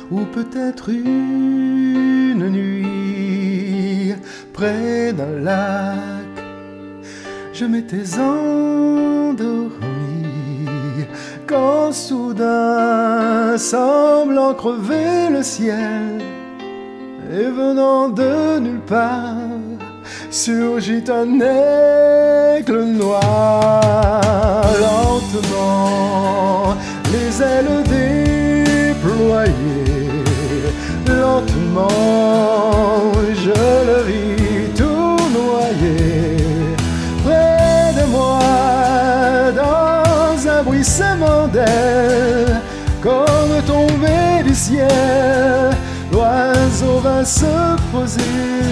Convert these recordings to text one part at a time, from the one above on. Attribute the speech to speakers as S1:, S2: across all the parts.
S1: ou peut-être une nuit près d'un lac. Je m'étais endormi quand soudain, semblant crever le ciel, et venant de nulle part, surgit un aigle noir. Lentement, les ailes déployées, lentement, je le vis tout noyé. Près de moi, dans un bruissement d'ailes, comme tombé du ciel, l'oiseau vint se poser.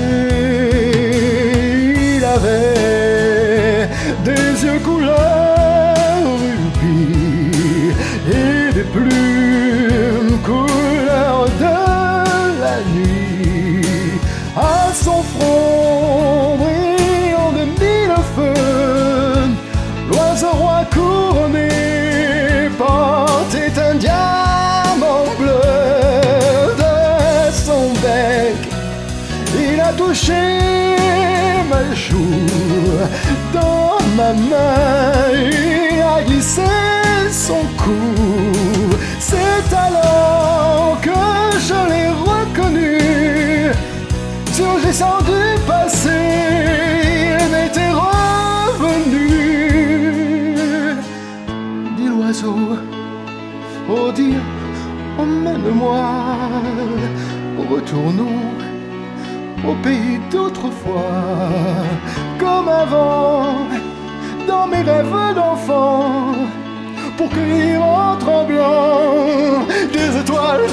S1: Il avait des yeux couleur rubis et des plumes couleur de la nuit. À son front brillant de mille feux, l'oiseau roi couronné portait un diamant bleu. De son bec, il a touché ma joue, dans ma main il a glissé son cou. C'est alors que je l'ai reconnu, surgissant du passé, il m'était revenu. Dit l'oiseau, oh dire, emmène-moi, retournons au pays d'autrefois, comme avant, dans mes rêves d'enfant, pour cueillir en tremblant des étoiles,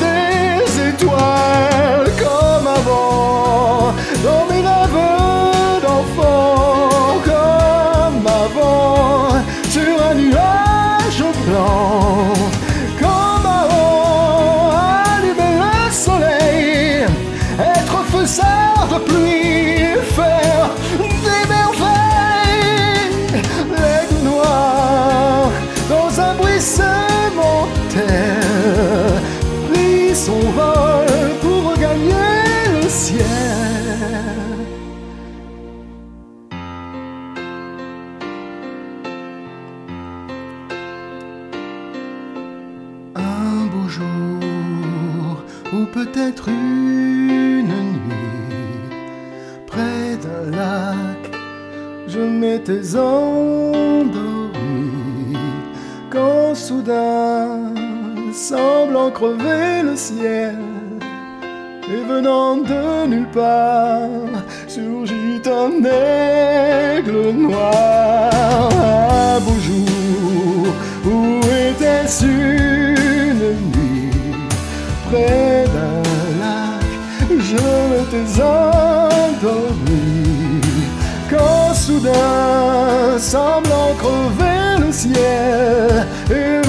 S1: comme avant, dans mes rêves d'enfant, comme avant, sur un nuage blanc, comme avant, allumer le soleil, être faiseur de pluie, faire des merveilles. L'aigle noir, dans un bruissement d'air, prit son vol pour regagner le ciel. Un beau jour, ou peut-être une nuit, près d'un lac, je m'étais endormi, quand soudain, semblant crever le ciel, et venant de nulle part, surgit un aigle noir. Un beau jour, où était-ce une nuit, près d'un lac, je m'étais endormi, quand soudain, semblant crever le ciel, et